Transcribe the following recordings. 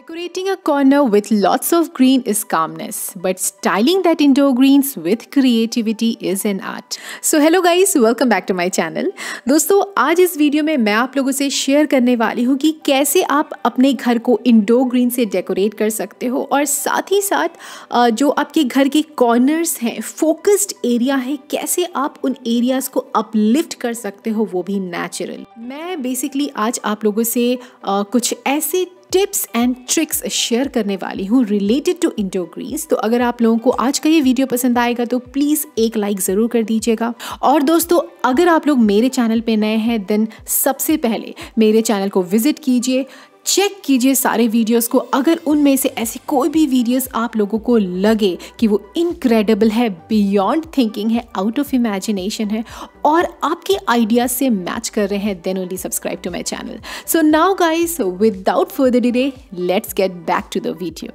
Decorating a corner with lots of green is calmness, but styling that indoor greens with creativity is an art. So hello guys, welcome back to my channel. दोस्तों आज इस video में मैं आप लोगों से share करने वाली हूँ कि कैसे आप अपने घर को इंडोर ग्रीन से डेकोरेट कर सकते हो और साथ ही साथ जो आपके घर के कॉर्नर्स हैं, फोकस्ड एरिया है, कैसे आप उन एरियाज को अपलिफ्ट कर सकते हो, वो भी नेचुरल। मैं बेसिकली आज आप लोगों से कुछ ऐसे टिप्स एंड ट्रिक्स शेयर करने वाली हूँ रिलेटेड टू इंडोर ग्रीन्स। तो अगर आप लोगों को आज का ये वीडियो पसंद आएगा तो प्लीज़ एक लाइक ज़रूर कर दीजिएगा। और दोस्तों अगर आप लोग मेरे चैनल पे नए हैं देन सबसे पहले मेरे चैनल को विजिट कीजिए, चेक कीजिए सारे वीडियोस को। अगर उनमें से ऐसी कोई भी वीडियोस आप लोगों को लगे कि वो इनक्रेडिबल है, बियॉन्ड थिंकिंग है, आउट ऑफ इमेजिनेशन है और आपके आइडियाज से मैच कर रहे हैं, then only subscribe to my channel. So now guys without further delay let's get back to the video.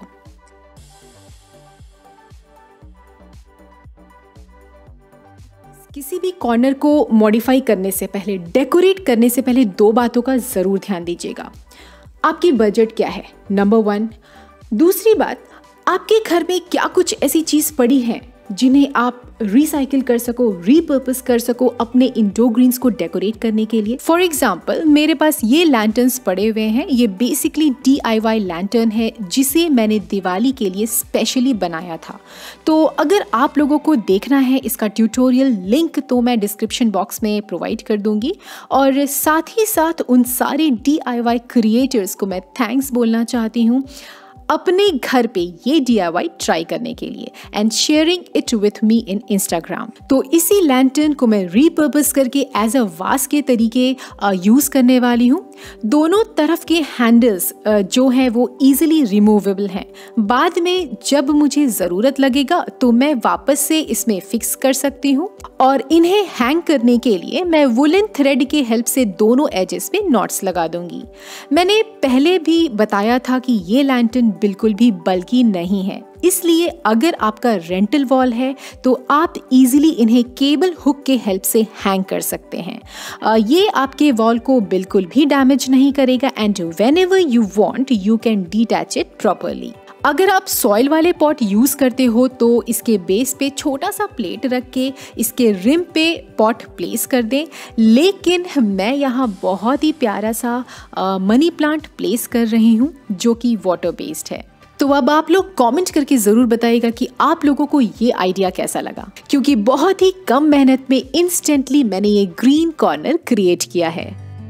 किसी भी कॉर्नर को मॉडिफाई करने से पहले, डेकोरेट करने से पहले दो बातों का ज़रूर ध्यान दीजिएगा। आपकी बजट क्या है, नंबर 1। दूसरी बात, आपके घर में क्या कुछ ऐसी चीज़ पड़ी है जिन्हें आप रिसाइकिल कर सको, रीपर्पस कर सको अपने इंडोर ग्रीन्स को डेकोरेट करने के लिए। फॉर एग्जाम्पल मेरे पास ये लैंटर्न्स पड़े हुए हैं। ये बेसिकली DIY लैंटर्न है जिसे मैंने दिवाली के लिए स्पेशली बनाया था। तो अगर आप लोगों को देखना है इसका ट्यूटोरियल, लिंक तो मैं डिस्क्रिप्शन बॉक्स में प्रोवाइड कर दूंगी। और साथ ही साथ उन सारे DIY क्रिएटर्स को मैं थैंक्स बोलना चाहती हूँ अपने घर पे ये DIY ट्राई करने के लिए and sharing it with me in Instagram. तो इसी लैंटर्न को मैं रीपर्पस करके एज अ वास के तरीके यूज़ करने वाली हूँ। दोनों तरफ के हैंडल्स जो हैं वो इजीली रिमूवेबल हैं। बाद में जब मुझे ज़रूरत लगेगा तो मैं वापस से इसमें फिक्स कर सकती हूँ। और इन्हें हैंग करने के लिए मैं वुलन थ्रेड के हेल्प से दोनों एजेस पे नॉट्स लगा दूंगी। मैंने पहले भी बताया था कि ये लैंटर्न बिल्कुल भी बल्कि नहीं है, इसलिए अगर आपका रेंटल वॉल है तो आप इजीली इन्हें केबल हुक के हेल्प से हैंग कर सकते हैं। ये आपके वॉल को बिल्कुल भी डैमेज नहीं करेगा and whenever you want you can detach it properly. अगर आप सॉइल वाले पॉट यूज़ करते हो तो इसके बेस पे छोटा सा प्लेट रख के इसके रिम पे पॉट प्लेस कर दें। लेकिन मैं यहाँ बहुत ही प्यारा सा मनी प्लांट प्लेस कर रही हूँ जो कि वाटर बेस्ड है। तो अब आप लोग कमेंट करके ज़रूर बताइएगा कि आप लोगों को ये आइडिया कैसा लगा, क्योंकि बहुत ही कम मेहनत में इंस्टेंटली मैंने ये ग्रीन कॉर्नर क्रिएट किया है।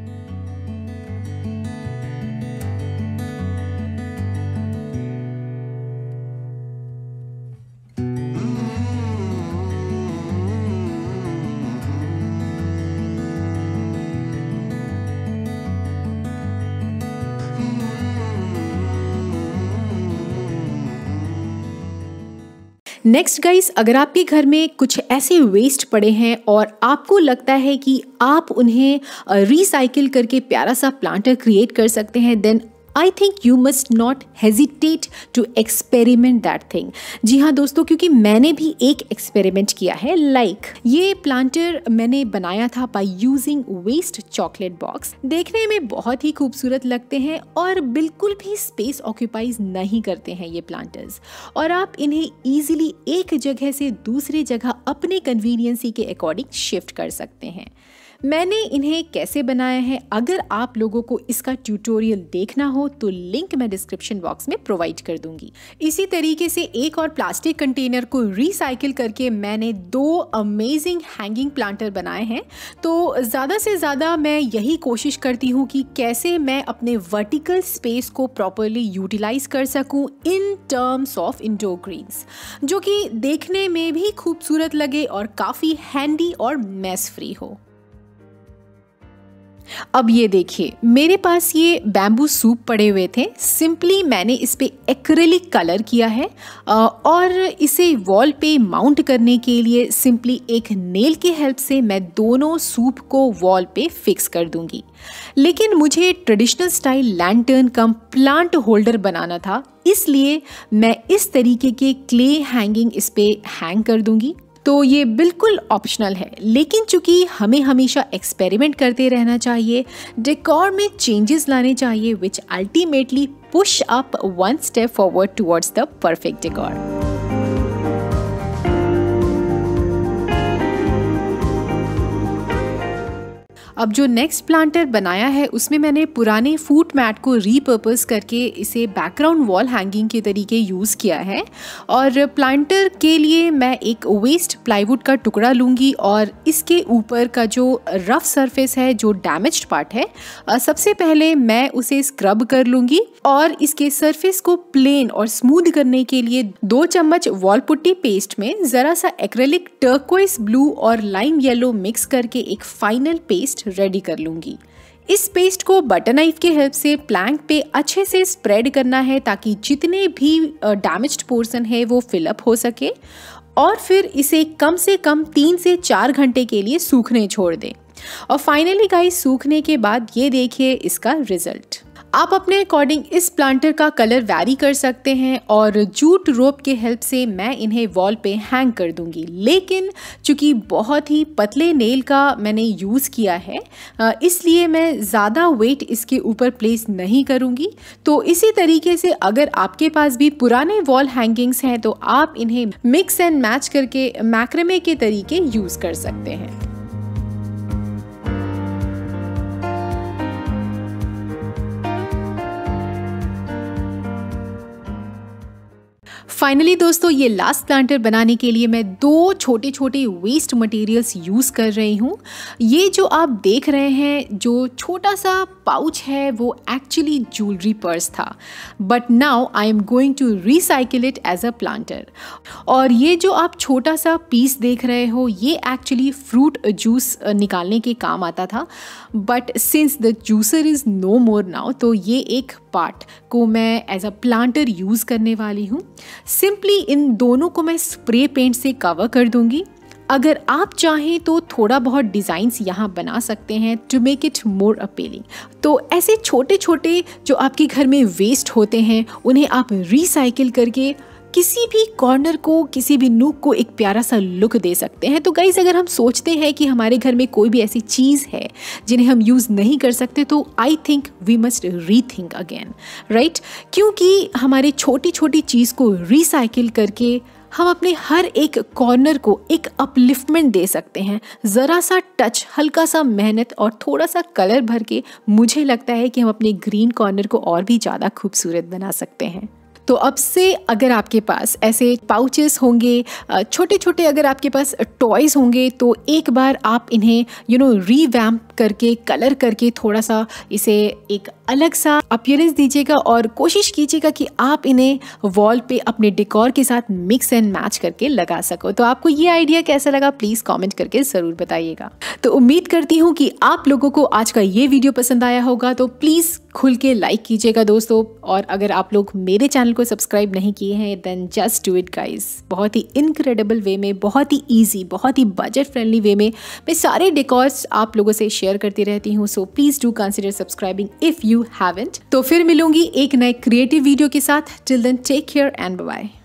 नेक्स्ट गाइस, अगर आपके घर में कुछ ऐसे वेस्ट पड़े हैं और आपको लगता है कि आप उन्हें रिसाइकिल करके प्यारा सा प्लांटर क्रिएट कर सकते हैं, then I think you must not hesitate to experiment that thing. जी हाँ दोस्तों, क्योंकि मैंने भी एक एक्सपेरिमेंट किया है। ये प्लांटर मैंने बनाया था by using waste chocolate box. देखने में बहुत ही खूबसूरत लगते हैं और बिल्कुल भी स्पेस ऑक्यूपाइज नहीं करते हैं ये प्लांटर्स, और आप इन्हें ईजिली एक जगह से दूसरी जगह अपने कन्वीनियंसी के अकॉर्डिंग शिफ्ट कर सकते हैं। मैंने इन्हें कैसे बनाया है, अगर आप लोगों को इसका ट्यूटोरियल देखना हो तो लिंक मैं डिस्क्रिप्शन बॉक्स में प्रोवाइड कर दूंगी। इसी तरीके से एक और प्लास्टिक कंटेनर को रिसाइकिल करके मैंने 2 अमेजिंग हैंगिंग प्लांटर बनाए हैं। तो ज़्यादा से ज़्यादा मैं यही कोशिश करती हूँ कि कैसे मैं अपने वर्टिकल स्पेस को प्रॉपरली यूटिलाइज कर सकूँ in terms of indoor greens, जो कि देखने में भी खूबसूरत लगे और काफ़ी हैंडी और मेस फ्री हो। अब ये देखिए, मेरे पास ये बैम्बू सूप पड़े हुए थे। सिंपली मैंने इस पे एक्रिलिक कलर किया है और इसे वॉल पे माउंट करने के लिए सिंपली एक नेल की हेल्प से मैं दोनों सूप को वॉल पे फिक्स कर दूंगी। लेकिन मुझे traditional style lantern cum plant holder बनाना था, इसलिए मैं इस तरीके के क्ले हैंगिंग इस पे हैंग कर दूंगी। तो ये बिल्कुल ऑप्शनल है, लेकिन चूंकि हमें हमेशा एक्सपेरिमेंट करते रहना चाहिए, डेकोर में चेंजेस लाने चाहिए, which ultimately push up one step forward towards the perfect decor. अब जो नेक्स्ट प्लांटर बनाया है उसमें मैंने पुराने फूट मैट को रीपर्पस करके इसे बैकग्राउंड वॉल हैंगिंग के तरीके यूज़ किया है। और प्लांटर के लिए मैं एक वेस्ट प्लाईवुड का टुकड़ा लूँगी और इसके ऊपर का जो रफ सरफेस है, जो डैमेज्ड पार्ट है, सबसे पहले मैं उसे स्क्रब कर लूँगी और इसके सरफेस को प्लेन और स्मूथ करने के लिए 2 चम्मच वॉल पुट्टी पेस्ट में ज़रा सा एक्रेलिक टर्कोइस ब्लू और लाइम येलो मिक्स करके एक फाइनल पेस्ट रेडी कर लूंगी। इस पेस्ट को बटर नाइफ के हेल्प से प्लैंक पे अच्छे से स्प्रेड करना है ताकि जितने भी डैमेज्ड पोर्शन है वो फिलअप हो सके, और फिर इसे कम से कम 3 से 4 घंटे के लिए सूखने छोड़ दें। और फाइनली गाइस, सूखने के बाद ये देखिए इसका रिजल्ट। आप अपने अकॉर्डिंग इस प्लांटर का कलर वैरी कर सकते हैं और जूट रोप के हेल्प से मैं इन्हें वॉल पे हैंग कर दूंगी। लेकिन चूंकि बहुत ही पतले नेल का मैंने यूज़ किया है, इसलिए मैं ज़्यादा वेट इसके ऊपर प्लेस नहीं करूंगी। तो इसी तरीके से अगर आपके पास भी पुराने वॉल हैंगिंग्स हैं तो आप इन्हें मिक्स एंड मैच करके मैक्रेमे के तरीके यूज़ कर सकते हैं। फाइनली दोस्तों, ये लास्ट प्लांटर बनाने के लिए मैं 2 छोटे छोटे वेस्ट मटेरियल्स यूज़ कर रही हूँ। ये जो आप देख रहे हैं, जो छोटा सा पाउच है, वो एक्चुअली ज्वेलरी पर्स था, but now I am going to recycle it as a planter. और ये जो आप छोटा सा पीस देख रहे हो, ये एक्चुअली फ्रूट जूस निकालने के काम आता था, but since the juicer is no more now, तो ये एक पार्ट को मैं एज अ प्लांटर यूज़ करने वाली हूँ। सिंपली इन दोनों को मैं स्प्रे पेंट से कवर कर दूंगी। अगर आप चाहें तो थोड़ा बहुत डिज़ाइंस यहाँ बना सकते हैं to make it more appealing. तो ऐसे छोटे छोटे जो आपके घर में वेस्ट होते हैं, उन्हें आप रिसाइकिल करके किसी भी कॉर्नर को, किसी भी नूक को एक प्यारा सा लुक दे सकते हैं। तो गाइस, अगर हम सोचते हैं कि हमारे घर में कोई भी ऐसी चीज़ है जिन्हें हम यूज़ नहीं कर सकते, तो I think we must rethink again, right? क्योंकि हमारे छोटी छोटी चीज़ को रिसाइकिल करके हम अपने हर एक कॉर्नर को एक अपलिफ्टमेंट दे सकते हैं। ज़रा सा टच, हल्का सा मेहनत और थोड़ा सा कलर भर के मुझे लगता है कि हम अपने ग्रीन कॉर्नर को और भी ज़्यादा खूबसूरत बना सकते हैं। तो अब से अगर आपके पास ऐसे पाउचेस होंगे, छोटे छोटे अगर आपके पास टॉयज़ होंगे, तो एक बार आप इन्हें रीवैम्प करके, कलर करके थोड़ा सा इसे एक अलग सा अपीयरेंस दीजिएगा और कोशिश कीजिएगा कि आप इन्हें वॉल पे अपने डेकोर के साथ मिक्स एंड मैच करके लगा सको। तो आपको ये आइडिया कैसा लगा, प्लीज़ कमेंट करके ज़रूर बताइएगा। तो उम्मीद करती हूँ कि आप लोगों को आज का ये वीडियो पसंद आया होगा। तो प्लीज़ खुल के लाइक कीजिएगा दोस्तों, और अगर आप लोग मेरे चैनल को सब्सक्राइब नहीं किए हैं, then just do it guys. बहुत ही इनक्रेडिबल वे में, बहुत ही ईजी, बहुत ही बजट फ्रेंडली वे में मैं सारे डेकोर्स आप लोगों से शेयर करती रहती हूँ। So please do consider subscribing if you haven't. तो फिर मिलूंगी एक नए क्रिएटिव वीडियो के साथ। Till then take care and bye bye.